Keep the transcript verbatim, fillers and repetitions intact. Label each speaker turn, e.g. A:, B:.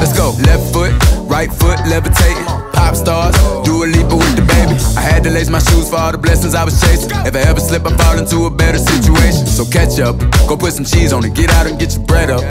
A: Let's go. Left foot, right foot, levitating. Pop stars, do a leaper with the baby. I had to lace my shoes for all the blessings I was chasing. If I ever slip, I fall into a better situation. So catch up, go put some cheese on it, get out and get your bread up.